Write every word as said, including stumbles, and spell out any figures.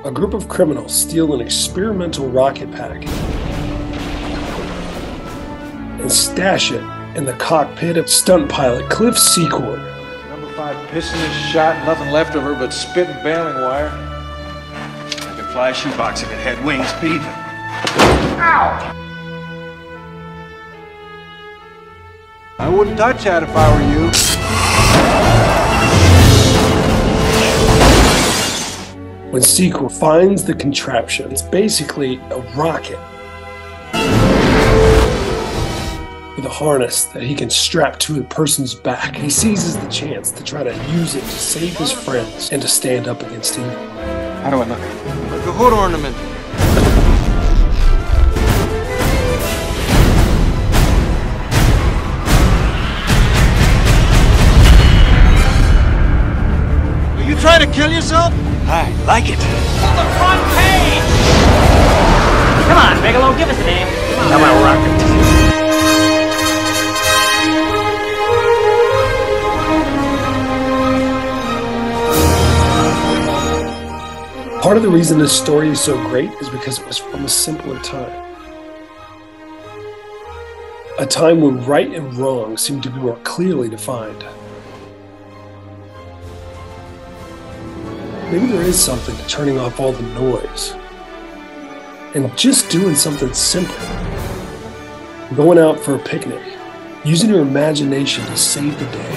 A group of criminals steal an experimental rocket pack and stash it in the cockpit of stunt pilot Cliff Secord. Number five piston is shot, nothing left of her but spit and baling wire. I could fly a shoebox if it had wings, Pete. Ow! I wouldn't touch that if I were you. When Secord finds the contraption, it's basically a rocket with a harness that he can strap to a person's back. He seizes the chance to try to use it to save his friends and to stand up against evil. How do I look? Like a hood ornament. Are you trying to kill yourself? I like it. On the front page! Come on, Bigelow, give us a name. Come on, Part of the reason this story is so great is because it was from a simpler time. A time when right and wrong seemed to be more clearly defined. Maybe there is something to turning off all the noise and just doing something simple. Going out for a picnic, using your imagination to save the day.